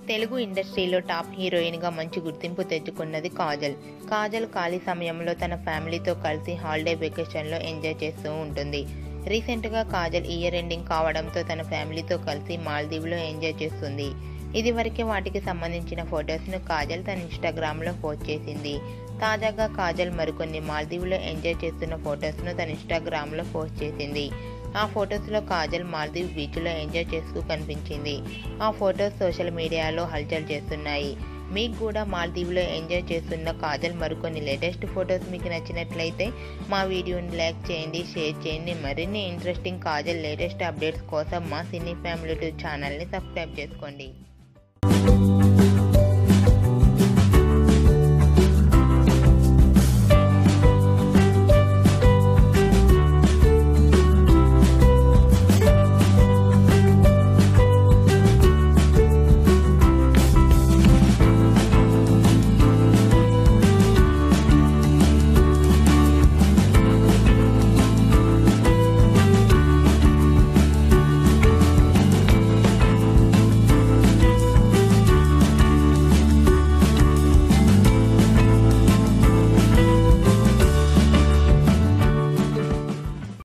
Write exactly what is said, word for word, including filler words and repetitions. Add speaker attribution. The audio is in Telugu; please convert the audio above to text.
Speaker 1: తెలుగు ఇండస్ట్రీలో టాప్ హీరోయిన్గా మంచి గుర్తింపు తెచ్చుకున్నది కాజల్. కాజల్ ఖాళీ సమయంలో తన ఫ్యామిలీతో కలిసి హాలిడే వెకేషన్లో ఎంజాయ్ చేస్తూ ఉంటుంది. రీసెంట్గా కాజల్ ఇయర్ ఎండింగ్ కావడంతో తన ఫ్యామిలీతో కలిసి మాల్దీవ్లో ఎంజాయ్ చేస్తుంది. ఇదివరకే వాటికి సంబంధించిన ఫొటోస్ను కాజల్ తన ఇన్స్టాగ్రామ్లో పోస్ట్ చేసింది. తాజాగా కాజల్ మరికొన్ని మాల్దీవ్లో ఎంజాయ్ చేస్తున్న ఫొటోస్ను తన ఇన్స్టాగ్రామ్లో పోస్ట్ చేసింది. ఆ ఫొటోస్లో కాజల్ మాల్దీవ్ బీచ్లో ఎంజాయ్ చేస్తూ కనిపించింది. ఆ ఫొటోస్ సోషల్ మీడియాలో హల్చల్ చేస్తున్నాయి. మీకు కూడా మాల్దీవ్లో ఎంజాయ్ చేస్తున్న కాజల్ మరికొన్ని లేటెస్ట్ ఫొటోస్ మీకు నచ్చినట్లయితే మా వీడియోని లైక్ చేయండి, షేర్ చేయండి. మరిన్ని ఇంట్రెస్టింగ్ కాజల్ లేటెస్ట్ అప్డేట్స్ కోసం మా సినీ ఫ్యామిలీ టూ ఛానల్ని సబ్స్క్రైబ్ చేసుకోండి.